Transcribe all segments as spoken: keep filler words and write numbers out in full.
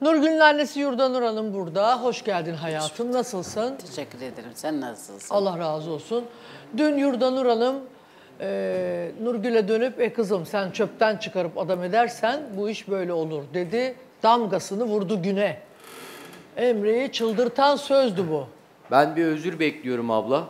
Nurgül'ün annesi Yurdanur Hanım burada. Hoş geldin hayatım. Nasılsın? Teşekkür ederim. Sen nasılsın? Allah razı olsun. Dün Yurdanur Hanım e, Nurgül'e dönüp e kızım sen çöpten çıkarıp adam edersen bu iş böyle olur dedi. Damgasını vurdu güne. Emre'yi çıldırtan sözdü bu. Ben bir özür bekliyorum abla.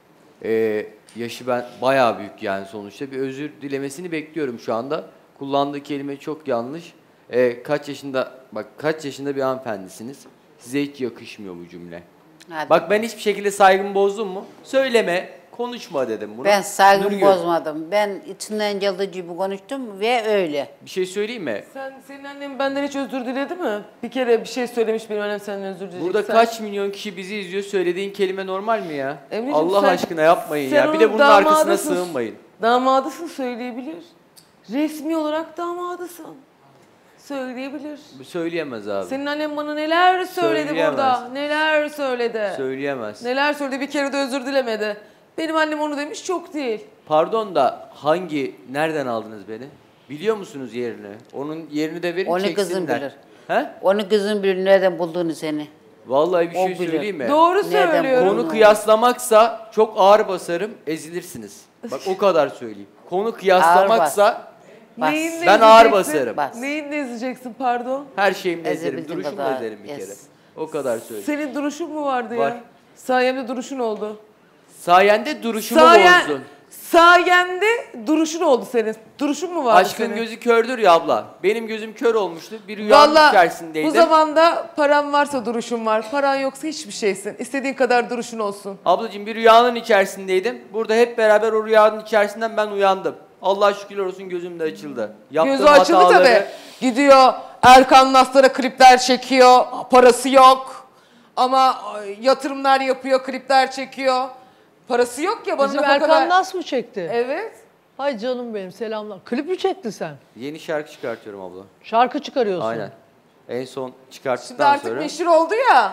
Ee, yaşı ben bayağı büyük yani sonuçta. Bir özür dilemesini bekliyorum şu anda. Kullandığı kelime çok yanlış. Ee, kaç yaşında, bak kaç yaşında bir hanımefendisiniz. Size hiç yakışmıyor bu cümle. Hadi. Bak ben hiçbir şekilde saygımı bozdum mu? Söyleme, konuşma dedim bunu. Ben saygımı Nurgül, bozmadım. Ben içinden geldiği gibi konuştum ve öyle. bir şey söyleyeyim mi? Sen, senin annen benden hiç özür diledi mi? Bir kere bir şey söylemiş benim annem senden özür dileyecek. Burada sen... kaç milyon kişi bizi izliyor, söylediğin kelime normal mi ya? Emre'cim, Allah sen- aşkına yapmayın sen ya. Bir de onun bunun arkasına damadısın. sığınmayın. Damadısın söyleyebilir. Resmi olarak damadısın. Söyleyebilir. Söyleyemez abi. Senin annen bana neler söyledi Söyleyemez. burada. Neler söyledi. Söyleyemez. Neler söyledi, bir kere de özür dilemedi. Benim annem onu demiş, çok değil. Pardon da hangi, nereden aldınız beni? Biliyor musunuz yerini? Onun yerini de verin, Onu çeksinler. kızım bilir. He? Onu kızın bilir nereden bulduğunu seni. Vallahi bir O şey bilir. söyleyeyim mi? Doğru Nereden söylüyorum. buldun? Konu kıyaslamaksa çok ağır basarım, ezilirsiniz. Bak o kadar söyleyeyim. Konu kıyaslamaksa Bas. Neyinle ben ağır ezeceksin? basarım. Bas. Neyinle ezeceksin pardon? Her şeyimle ezerim, Ezebildiğin duruşumla kadar, ezerim bir yes. kere. O kadar söyleyeyim. Senin duruşun mu vardı Var. ya? Sayemde duruşun oldu. Sayende duruşumu Sayen- bozdun. Sayende duruşun oldu senin. Duruşun mu vardı Aşkın senin? gözü kördür ya abla. Benim gözüm kör olmuştu. Bir rüyanın Vallahi içerisindeydim. bu zamanda paran varsa duruşun var. Paran yoksa hiçbir şeysin. İstediğin kadar duruşun olsun. Ablacığım bir rüyanın içerisindeydim. Burada hep beraber o rüyanın içerisinden ben uyandım. Allah'a şükürler olsun gözüm de açıldı. Yaptığım Gözü açıldı hataları- tabii. Gidiyor Erkan Naslar'a klipler çekiyor. Parası yok. Ama yatırımlar yapıyor, klipler çekiyor. Parası yok ya bana Bizim nafaka Erkan ver- Nas mı çekti? Evet. Hay canım benim selamlar. Klip mi çektin sen? Yeni şarkı çıkartıyorum abla. Şarkı çıkarıyorsun. Aynen. En son Şimdi çıkarttıktan artık sonra. meşhur oldu ya.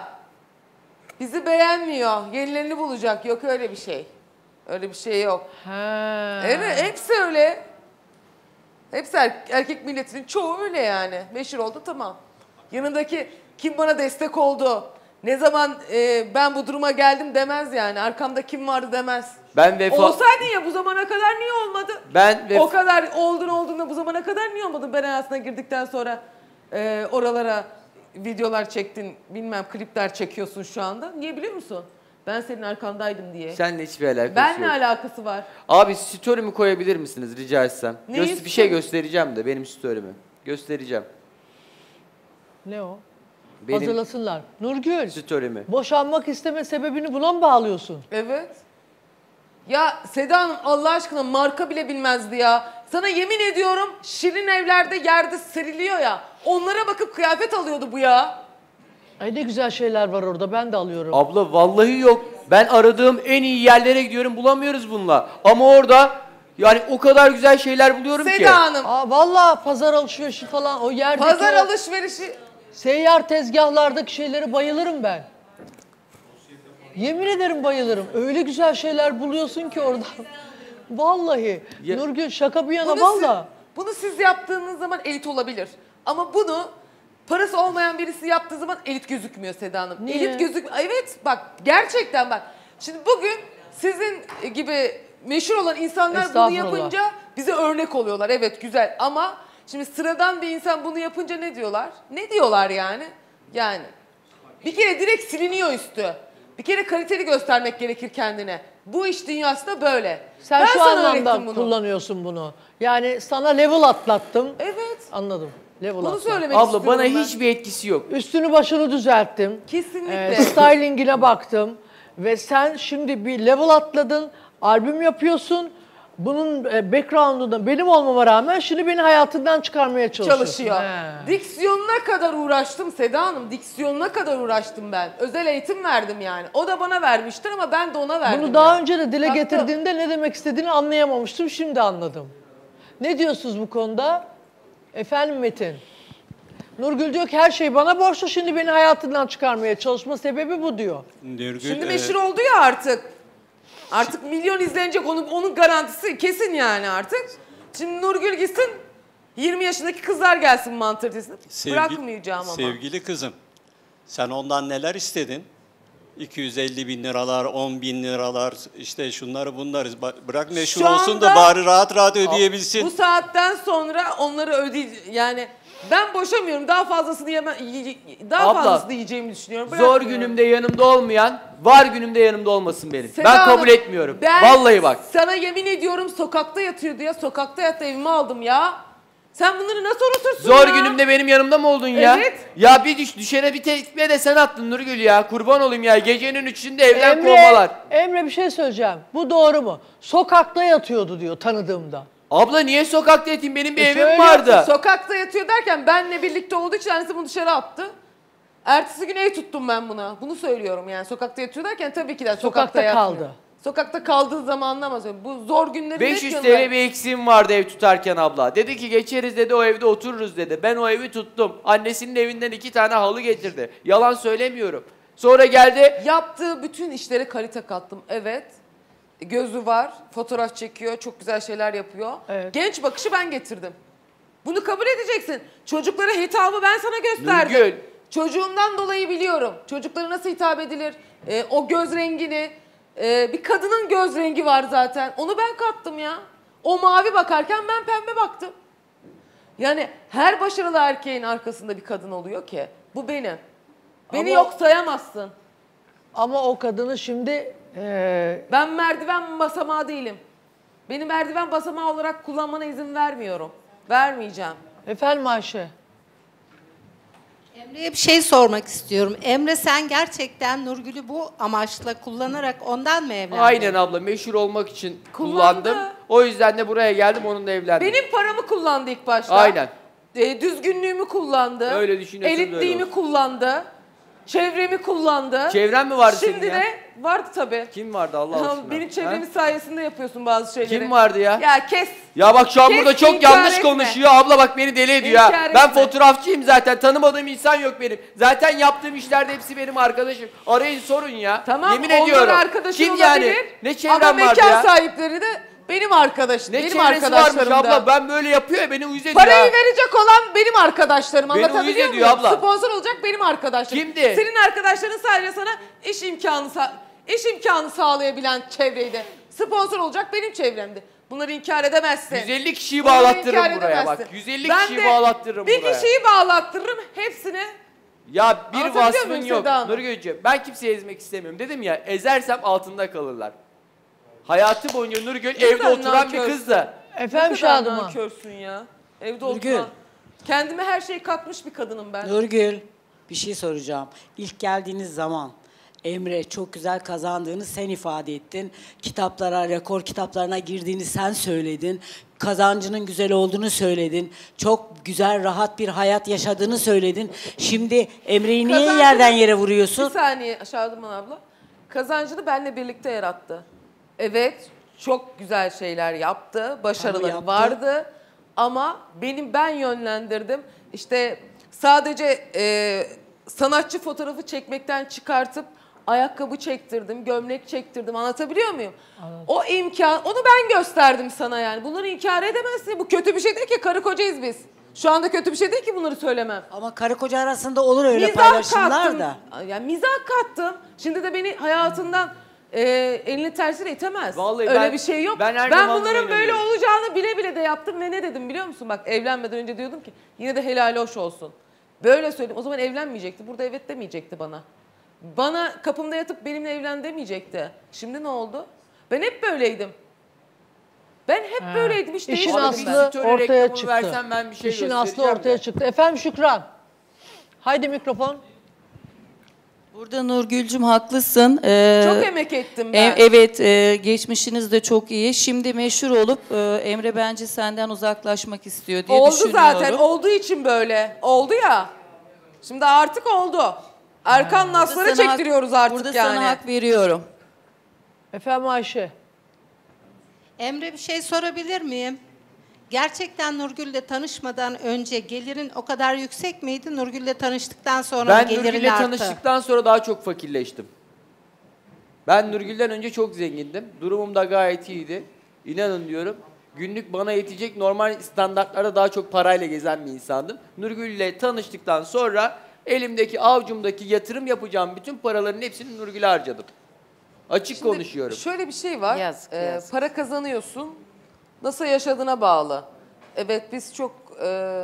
Bizi beğenmiyor. Yenilerini bulacak. Yok öyle bir şey. Öyle bir şey yok. He. Evet, hepsi öyle. Hepsi er- erkek milletinin çoğu öyle yani. Meşhur oldu tamam. Yanındaki kim bana destek oldu, ne zaman e, ben bu duruma geldim demez yani. Arkamda kim vardı demez. Ben vefa... Olsaydın ya bu zamana kadar niye olmadı? Ben vef- O kadar oldun olduğunda bu zamana kadar niye olmadın? Ben hayatına girdikten sonra e, oralara videolar çektin, bilmem klipler çekiyorsun şu anda. Niye biliyor musun? Ben senin arkandaydım diye. Seninle hiçbir alakası Ben ne yok. alakası var? Abi story'mi koyabilir misiniz rica etsem? Neyi Göster- bir şey story? göstereceğim de benim story'mi. Göstereceğim. Ne o? Benim Hazırlasınlar. Nurgül, story'mi. boşanmak isteme sebebini buna mı bağlıyorsun? Evet. Ya Seda Hanım Allah aşkına marka bile bilmezdi ya. Sana yemin ediyorum şirin evlerde yerde seriliyor ya. Onlara bakıp kıyafet alıyordu bu ya. Ay ne güzel şeyler var orada, ben de alıyorum. Abla vallahi yok. Ben aradığım en iyi yerlere gidiyorum bulamıyoruz bununla. Ama orada yani o kadar güzel şeyler buluyorum ki. Seda Hanım Aa vallahi pazar alışverişi falan o yerdeki pazar o alışverişi. seyyar tezgahlardaki şeylere bayılırım ben. Yemin ederim bayılırım. Öyle güzel şeyler buluyorsun ki orada. Vallahi. Ya- Nurgül şaka bir yana Bunu, vallahi. siz, bunu siz yaptığınız zaman elit olabilir. Ama bunu parası olmayan birisi yaptığı zaman elit gözükmüyor Seda Hanım. Niye? Elit gözük. Evet bak gerçekten bak. Şimdi bugün sizin gibi meşhur olan insanlar bunu Estağfurullah. yapınca bize örnek oluyorlar. Evet güzel ama şimdi sıradan bir insan bunu yapınca ne diyorlar? Ne diyorlar yani? Yani bir kere direkt siliniyor üstü. Bir kere kaliteli göstermek gerekir kendine. Bu iş dünyasında böyle. Sen Ben şu sana anlamda öğrettim bunu. kullanıyorsun bunu. Yani sana level atlattım. Evet. Anladım. Level Bunu atlattım. söylemek Abla istiyorum bana ben. hiçbir etkisi yok. Üstünü başını düzelttim. Kesinlikle. Ee, stylingine baktım. Ve sen şimdi bir level atladın. Albüm yapıyorsun. Bunun e, background'unda benim olmama rağmen şimdi beni hayatından çıkarmaya çalışıyorsun. Çalışıyor. He. Diksiyonuna kadar uğraştım Seda Hanım. Diksiyonuna kadar uğraştım ben. Özel eğitim verdim yani. O da bana vermiştir ama ben de ona verdim. Bunu daha yani. önce de dile Taktım. getirdiğinde ne demek istediğini anlayamamıştım. Şimdi anladım. Ne diyorsunuz bu konuda? Efendim Metin? Nurgül diyor ki her şey bana borçlu. Şimdi beni hayatından çıkarmaya çalışma sebebi bu diyor. Nurgül, Şimdi e, meşhur oldu ya artık. Artık milyon izlenecek onun, onun garantisi kesin yani artık. Şimdi Nurgül gitsin yirmi yaşındaki kızlar gelsin mantalitesini. Sevgi- Bırakmayacağım ama. Sevgili kızım, sen ondan neler istedin? iki yüz elli bin liralar, on bin liralar, işte şunları bunları. Ba- Bırak meşhur Şu olsun da anda- bari rahat rahat ödeyebilsin. Bu saatten sonra onları ödey yani ben boşamıyorum. Daha fazlasını yeme yiye- daha Abla, fazlasını yiyeceğimi düşünüyorum. Zor Bırakmıyorum. günümde yanımda olmayan, var günümde yanımda olmasın benim. Seda ben kabul Hanım, etmiyorum. ben Vallahi bak. sana yemin ediyorum sokakta yatıyordu ya. Sokakta yattı, evime aldım ya. Sen bunları nasıl unutursun Zor ya? günümde benim yanımda mı oldun ya? Evet. Ya bir düş, düşene bir tekme de sen attın Nurgül ya. Kurban olayım ya. Gecenin üçünde evden Emre, kovmalar. Emre bir şey söyleyeceğim. Bu doğru mu? Sokakta yatıyordu diyor tanıdığımda. Abla niye sokakta yatayım? Benim bir E evim söyle, vardı. Sokakta yatıyor derken benle birlikte olduğu için annesi bunu dışarı attı. Ertesi gün ev tuttum ben buna. Bunu söylüyorum yani. Sokakta yatıyor derken tabii ki de sokakta, Sokakta yatmıyor. kaldı. Sokakta kaldığı zamanla ama söylüyorum. Bu zor günlerinde beş yüz hep T L yanımda. bir eksiğim vardı ev tutarken abla. Dedi ki geçeriz dedi, o evde otururuz dedi. Ben o evi tuttum. Annesinin evinden iki tane halı getirdi. Yalan söylemiyorum. Sonra geldi. Yaptığı bütün işlere kalite kattım. Evet. Gözü var. Fotoğraf çekiyor. Çok güzel şeyler yapıyor. Evet. Genç bakışı ben getirdim. Bunu kabul edeceksin. Çocuklara hitabı ben sana gösterdim. Nurgül. Çocuğumdan dolayı biliyorum. Çocuklara nasıl hitap edilir? Ee, o göz rengini. e, bir kadının göz rengi var zaten. Onu ben kattım ya. O mavi bakarken ben pembe baktım. Yani her başarılı erkeğin arkasında bir kadın oluyor ki. Bu benim. Beni Ama- yok sayamazsın. Ama o kadını şimdi e, Ben merdiven basamağı değilim. Beni merdiven basamağı olarak kullanmana izin vermiyorum. Vermeyeceğim. efendim Ayşe. Emre'ye bir şey sormak istiyorum. Emre sen gerçekten Nurgül'ü bu amaçla kullanarak ondan mı evlendin? Aynen abla, meşhur olmak için Kullandı. kullandım. O yüzden de buraya geldim, onunla evlendim. Benim paramı kullandı ilk başta. Aynen. E, düzgünlüğümü kullandı. Öyle düşünüyorsun, Elitliğimi böyle kullandı. Çevremi kullandı. Çevren mi vardı Şimdi senin ya? de vardı tabii. Kim vardı Allah aşkına? Benim çevremiz Ha? sayesinde yapıyorsun bazı şeyleri. Kim vardı ya? Ya kes. Ya bak şu an Kes, burada çok inkar yanlış etme. konuşuyor. Abla bak beni deli ediyor ha. İnkar Ben etme. fotoğrafçıyım zaten. Tanımadığım insan yok benim. Zaten yaptığım işlerde hepsi benim arkadaşım. Arayın sorun ya. Tamam, Yemin onlar ediyorum. arkadaşın Kim olabilir. yani? Ne Ama çevrem vardı mekan ya? sahipleri de benim arkadaşım. Ne benim çevresi varmış arkadaşlarım da. abla? Ben böyle yapıyor ya, beni uyuz ediyor. Parayı ha. verecek olan benim arkadaşlarım. Beni uyuz Anlatabiliyor ediyor muyum? abla. Sponsor olacak benim arkadaşlarım. Kimdi? Senin arkadaşların sadece sana iş imkanı sa- iş imkanı sağlayabilen çevreydi. Sponsor olacak benim çevremdi. Bunları inkar edemezsin. yüz elli kişiyi Bunları bağlattırırım inkar buraya edemezsin. bak. yüz elli Ben kişiyi de bağlattırırım bir buraya. kişiyi bağlattırırım hepsine. Ya bir Anlatabiliyor vasfın muyum yok Seda Hanım? Nurgül'cüğüm. Ben kimseyi ezmek istemiyorum. Dedim ya, ezersem altında kalırlar. Hayatı boyunca Nurgül evde kadar oturan bir nankörsün. kızdı. Efendim Ne kadar Şadıman. nankörsün ya. Evde Nurgül. oturan. Kendime her şeyi katmış bir kadınım ben. Nurgül, bir şey soracağım. İlk geldiğiniz zaman Emre çok güzel kazandığını sen ifade ettin. Kitaplara, rekor kitaplarına girdiğini sen söyledin. Kazancının güzel olduğunu söyledin. Çok güzel, rahat bir hayat yaşadığını söyledin. Şimdi Emre'yi niye Kazancını- yerden yere Bir vuruyorsun? saniye Şadıman abla. Kazancını benimle birlikte yarattı. Evet, çok güzel şeyler yaptı. Başarıları yaptı. vardı. Ama benim ben yönlendirdim. İşte sadece e, sanatçı fotoğrafı çekmekten çıkartıp ayakkabı çektirdim, gömlek çektirdim. Anlatabiliyor muyum? O imkan, onu ben gösterdim sana yani. Bunları inkar edemezsin. Bu kötü bir şey değil ki. Karı kocayız biz. Şu anda kötü bir şey değil ki bunları söylemem. Ama karı koca arasında olur öyle Mizah paylaşımlar kattım. da. Yani mizah kattım. Şimdi de beni hayatından e, elini tersiyle itemez. Vallahi Öyle ben- bir şey yok. ben her ben zaman bunların buna böyle inanıyorum. olacağını bile bile de yaptım ve ne dedim biliyor musun? Bak evlenmeden önce diyordum ki yine de helal hoş olsun. Böyle söyledim. O zaman evlenmeyecekti. Burada evet demeyecekti bana. Bana kapımda yatıp benimle evlen demeyecekti. Şimdi ne oldu? Ben hep böyleydim. Ben hep böyleydim. Hiç İşin değişmedim aslı ben. Story ortaya reklamı çıktı. versen ben bir şey İşin aslı göstereceğim ortaya de. çıktı. Efendim Şükran. Haydi mikrofon. Burada Nurgül'cüm haklısın. Ee, Çok emek ettim e- ben. evet, e, geçmişiniz de çok iyi. Şimdi meşhur olup e, Emre bence senden uzaklaşmak istiyor diye Oldu düşünüyorum. zaten. Olduğu için böyle. Oldu ya. Şimdi artık oldu. Erkan Burada nasları sana hak- çektiriyoruz artık Burada yani. sana hak veriyorum. Efendim Ayşe. Emre bir şey sorabilir miyim? Gerçekten Nurgül'le tanışmadan önce gelirin o kadar yüksek miydi? Nurgül'le tanıştıktan sonra Ben gelirin Nurgül'le arttı. tanıştıktan sonra daha çok fakirleştim. Ben Nurgül'den önce çok zengindim. Durumum da gayet iyiydi. İnanın diyorum. günlük bana yetecek normal standartlarda daha çok parayla gezen bir insandım. Nurgül ile tanıştıktan sonra elimdeki avucumdaki yatırım yapacağım bütün paraların hepsini Nurgül'e harcadım. Açık Şimdi konuşuyorum. Şöyle bir şey var. Yazık, Ee, yazık. Para kazanıyorsun. Nasıl yaşadığına bağlı. Evet biz çok e,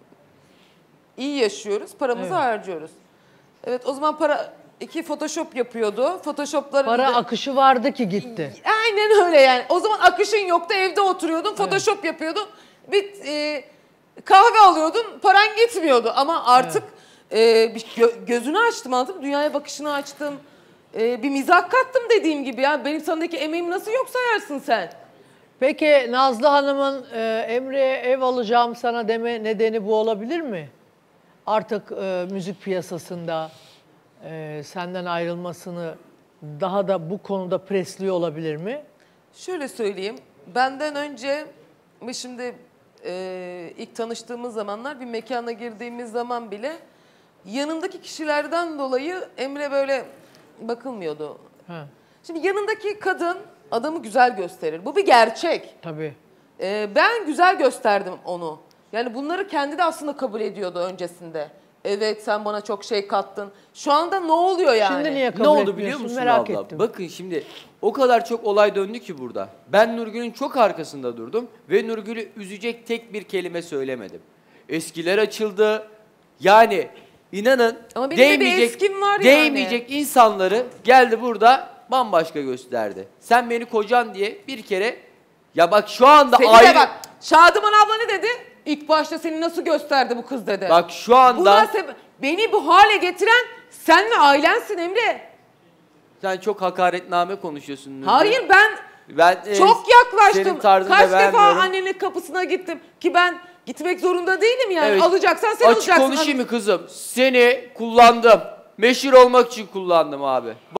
iyi yaşıyoruz. Paramızı Evet. harcıyoruz. Evet o zaman para iki Photoshop yapıyordu. Photoshop'ların Para da- akışı vardı ki gitti. Aynen öyle yani. O zaman akışın yoktu, evde oturuyordun, Photoshop yapıyordun. Bir e, kahve alıyordun, paran gitmiyordu. Ama artık e, bir gö- gözünü açtım, anladın mı? Dünyaya bakışını açtım. E, bir mizah kattım dediğim gibi ya. Benim sanadaki emeğimi nasıl yok sayarsın sen? Peki Nazlı Hanım'ın e, Emre'ye ev alacağım sana deme nedeni bu olabilir mi? Artık e, müzik piyasasında e, senden ayrılmasını daha da bu konuda presliyor olabilir mi? Şöyle söyleyeyim. Benden önce ve şimdi e, ilk tanıştığımız zamanlar bir mekana girdiğimiz zaman bile yanındaki kişilerden dolayı Emre böyle bakılmıyordu. Ha, Şimdi yanındaki kadın adamı güzel gösterir. Bu bir gerçek. tabii. Ee, ben güzel gösterdim onu. Yani bunları kendi de aslında kabul ediyordu öncesinde. Evet sen bana çok şey kattın. Şu anda ne oluyor yani? Şimdi niye kabul Ne oldu etmiyorsun? biliyor musun Merak abla? ettim. Bakın şimdi o kadar çok olay döndü ki burada. Ben Nurgül'ün çok arkasında durdum ve Nurgül'ü üzecek tek bir kelime söylemedim. Eskiler açıldı. Yani inanın Ama benim de bir değmeyecek, eskim var yani. değmeyecek insanları geldi burada bambaşka gösterdi. Sen beni kocan diye bir kere ya bak şu anda Seni ayrı... de bak Şadıman abla ne dedi? İlk başta seni nasıl gösterdi bu kız dedi. Bak şu anda Buna sebe- beni bu hale getiren sen ve ailensin Emre. sen çok hakaretname konuşuyorsun Nurgül. Hayır ben Ben e, çok senin yaklaştım. tarzını Kaç da defa beğenmiyorum. annenin kapısına gittim ki ben gitmek zorunda değilim yani. Evet. Alacaksan sen Açık alacaksın. konuşayım mı kızım? Seni kullandım. Meşhur olmak için kullandım abi.